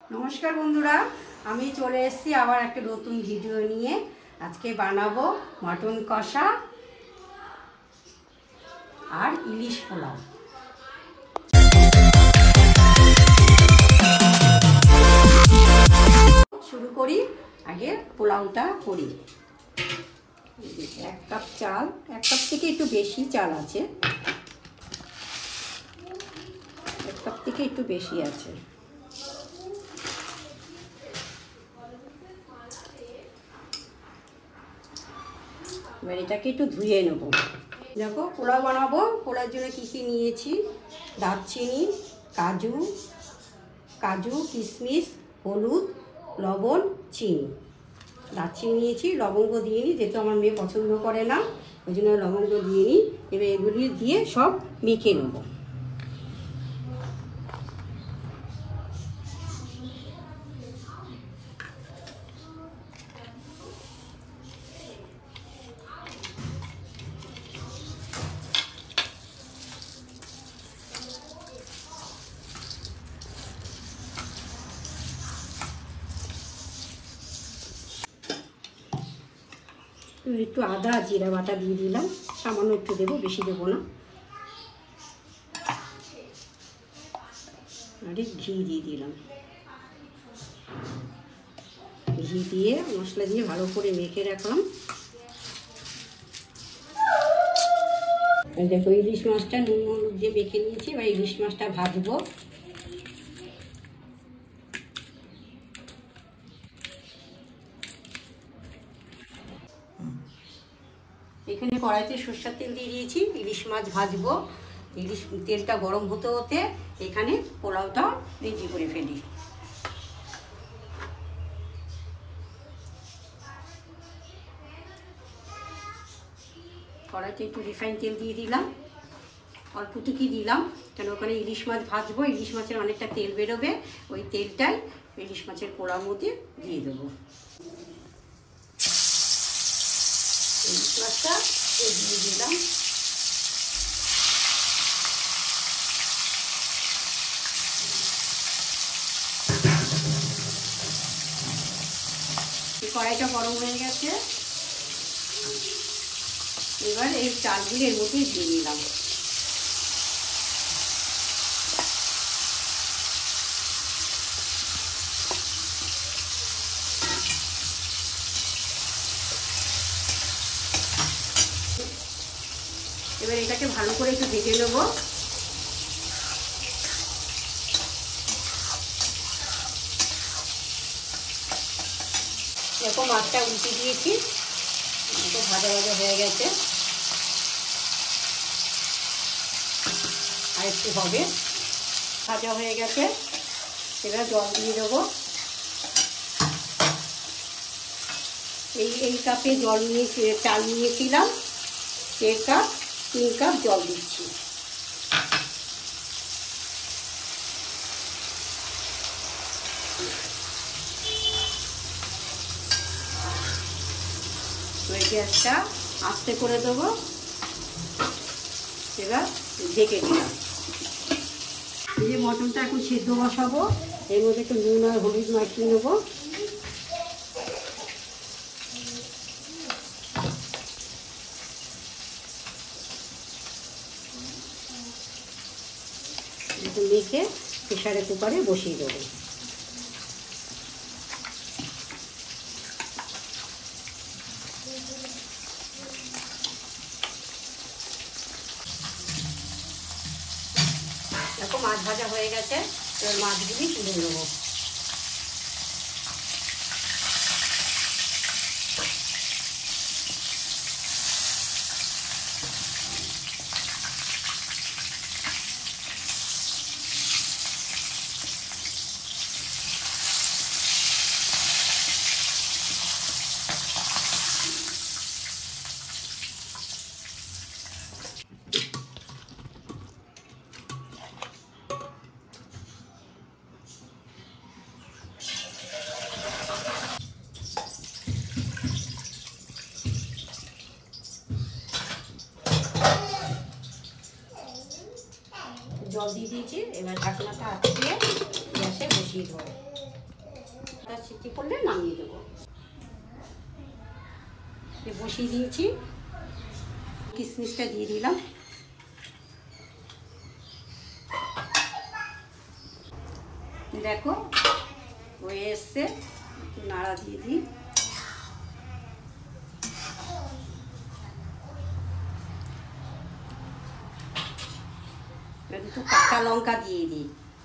नमस्कार बंधुरा आमी चले एसेছি आबार एक नतून भिडियो निये। आज के बानाबो मटन कषा और इलिश पोलाव। शुरू करी आगे पोलावटा करी। एक कप चाल, एक कप थेके एकटु बेशी चाल आछे, एक कप थेके एकटु बेशी आछे। এবার এটাকে একটু ধুয়ে নেব। দেখো পোলাও বানাবো, পোলাওর জন্য কী কী নিয়েছি, দারচিনি, কাজু কিশমিশ, হলুদ, লবণ, চিনি। দারচিনি নিয়েছি, লবঙ্গ দিয়ে নিই, যেহেতু আমার মেয়ে পছন্দ করে না ওই জন্য লবঙ্গ দিয়ে নিই। এবার এগুলি দিয়ে সব মেখে নেব। একটু আদা জিরা বাটা দিয়ে দিলাম, সামান্য একটু দেবো, বেশি দেবো না। আর ঘি দিয়ে দিলাম, ঘি দিয়ে মশলা দিয়ে ভালো করে মেখে রাখলাম। দেখো ইলিশ মাছটা নুন হলুদ দিয়ে মেখে নিয়েছি। এবার ইলিশ মাছটা ভাজবো। এখানে কড়াইতে সরষের তেল দিয়ে দিয়েছি, ইলিশ মাছ ভাজবো। ইলিশ তেলটা গরম হতে হতে এখানে পোলাওটা রেডি করে ফেলি। কড়াইতে একটু রিফাইন তেল দিয়ে দিলাম, অল্পটুকুই দিলাম, কেন ওখানে ইলিশ মাছ ভাজবো, ইলিশ মাছের অনেকটা তেল বেরোবে। ওই তেলটাই ইলিশ মাছের পোলাওর মধ্যে দিয়ে দেবো। ইলিশ মাছটা দিয়ে দিলাম। কড়াইটা গরম হয়ে গেছে, এবার এই চালগুলো এর মধ্যে দিয়ে দিলাম। এবার এটাকে ভালো করে একটু ভেজে নেব। দেখো মাছটা উল্টে দিয়েছি, ভাজা ভাজা হয়ে গেছে, আর একটু হবে। ভাজা হয়ে গেছে, এবার জল দিয়ে দেবো। এই কাপে জল নিয়ে চাল নিয়েছিলাম, 1 কাপ 3 কাপ জল দিচ্ছি। গ্যাসটা আস্তে করে দেবো। এবার ঢেকে দিলাম। এই যে মটনটা এখন সেদ্ধ বসাবো, এর মধ্যে একটু নুন আর হলুদ মাখিয়ে নেবো। মেখে প্রেসারে কুকারে বসিয়ে দেবো। দেখো মাছ ভাজা হয়ে গেছে, এবার মাছগুলি তুলে নেবো। জল দিয়ে দিয়েছি, এবার ঢাকনাটা আটকে গ্যাসে বসিয়ে দেবো। সিটি করলে নামিয়ে দেবো। বসিয়ে দিয়েছি, কিশমিশটা দিয়ে দিলাম। দেখো হয়ে এসছে, একটু নাড়া দিয়ে দিই। একটু কাঁচা লঙ্কা দিয়ে দিই।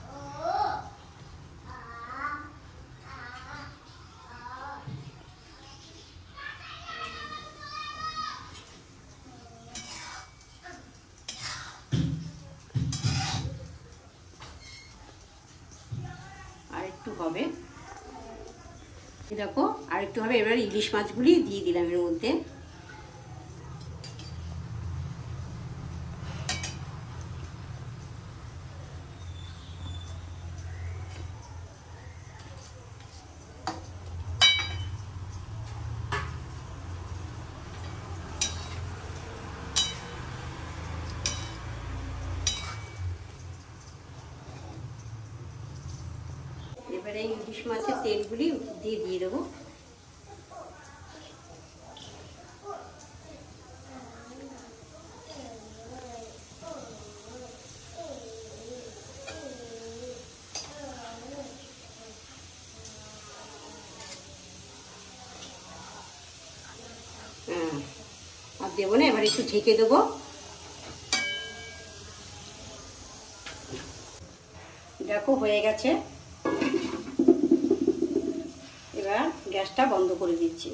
আর একটু হবে, দেখো আর একটু হবে। এবার ইলিশ মাছগুলি দিয়ে দিলাম এর মধ্যে। এবারে এই ইলিশ মাছের তেলগুলি দিয়ে দেবো। আর দেবো না, এবার একটু ঢেকে দেবো। দেখো হয়ে গেছে, এবার গ্যাসটা বন্ধ করে দিচ্ছি।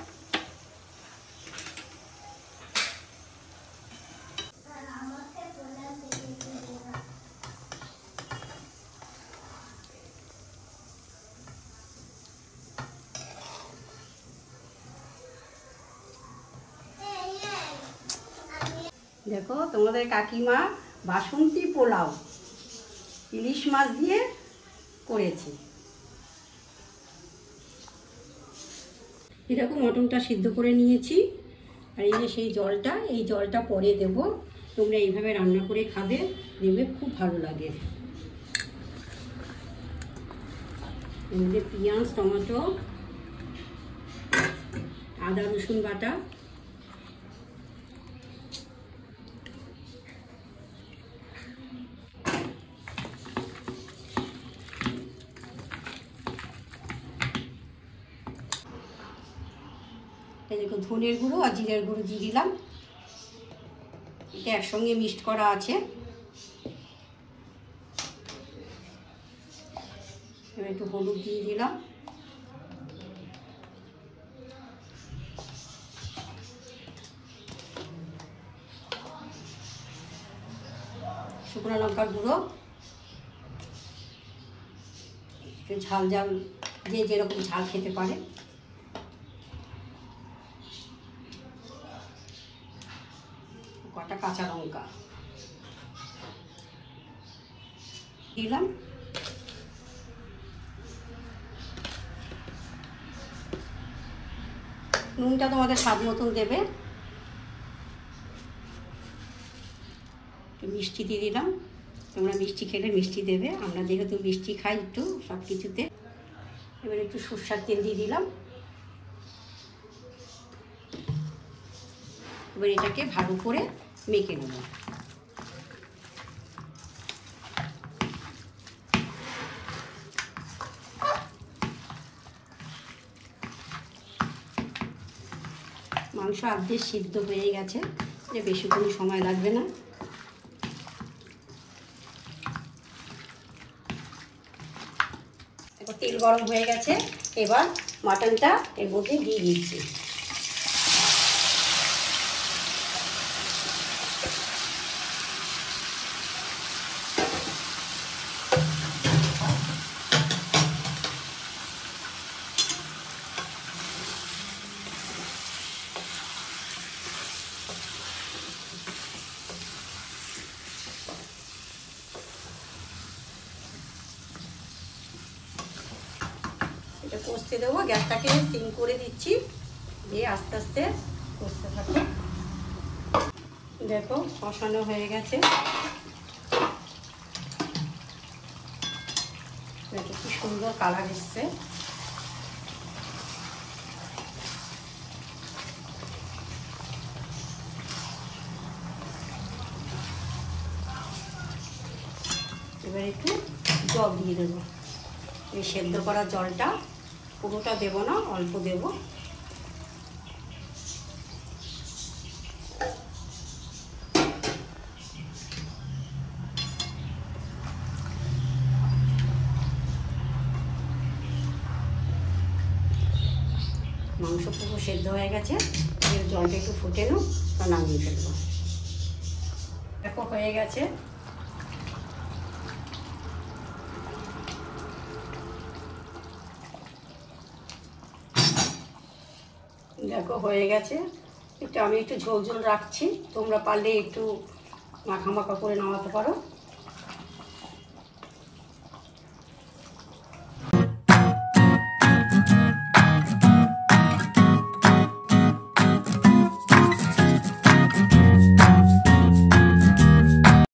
দেখো তোমাদের কাকিমা বাসন্তী পোলাও ইলিশ মাছ দিয়ে করেছি। এরকম মটনটা সিদ্ধ করে নিয়েছি, আর এই যে সেই জলটা, এই জলটা পরে দেব। তোমরা এইভাবে রান্না করে খাবে, দেখবে খুব ভালো লাগে। এর মধ্যে পেঁয়াজ, টমেটো, আদা রসুন বাটা, দেখো ধনের গুঁড়ো আর জিরের গুঁড়ো দিয়ে দিলাম। এটা একসঙ্গে মিক্সড করা আছে। এবার একটু হলুদ দিয়ে দিলাম, শুকনো লঙ্কার গুঁড়ো, একটু ঝাল ঝাল যে যেরকম ঝাল খেতে পারে, কটা কাঁচা লঙ্কা দিলাম। নুনটা তোমাদের স্বাদ মতন দেবে। একটু মিষ্টি দিয়ে দিলাম, তোমরা মিষ্টি খেলে মিষ্টি দেবে, আমরা যেহেতু মিষ্টি খাই একটু সব কিছুতে। এবার একটু সরষের তেল দিয়ে দিলাম। এবার এটাকে ভালো করে মেখে নেব। মাংস আধে সিদ্ধ হয়ে গেছে, যে বেশিক্ষণ সময় লাগবে না। এবার তেল গরম হয়ে গেছে, এবার মাটনটা এর মধ্যে দিয়ে দিচ্ছি। এটা কষতে দেবো, গ্যাসটাকে সিম করে দিচ্ছি, দিয়ে আস্তে আস্তে কষতে থাকো। দেখো কষানো হয়ে গেছে, দেখো কি সুন্দর কালার এসছে। এবার একটু জল দিয়ে দেবো। এই সেদ্ধ করা জলটা পুরোটা দেবো না, অল্প দেবো। মাংস পুরো সেদ্ধ হয়ে গেছে, এর জলটা একটু ফুটে নো, তা নামিয়ে ফেলবো। দেখো হয়ে গেছে। দেখো হয়ে গেছে। আমি একটু ঝোল ঝোল রাখছি, তোমরা পারলে একটু মাখা মাখা করে নামাতে পারো।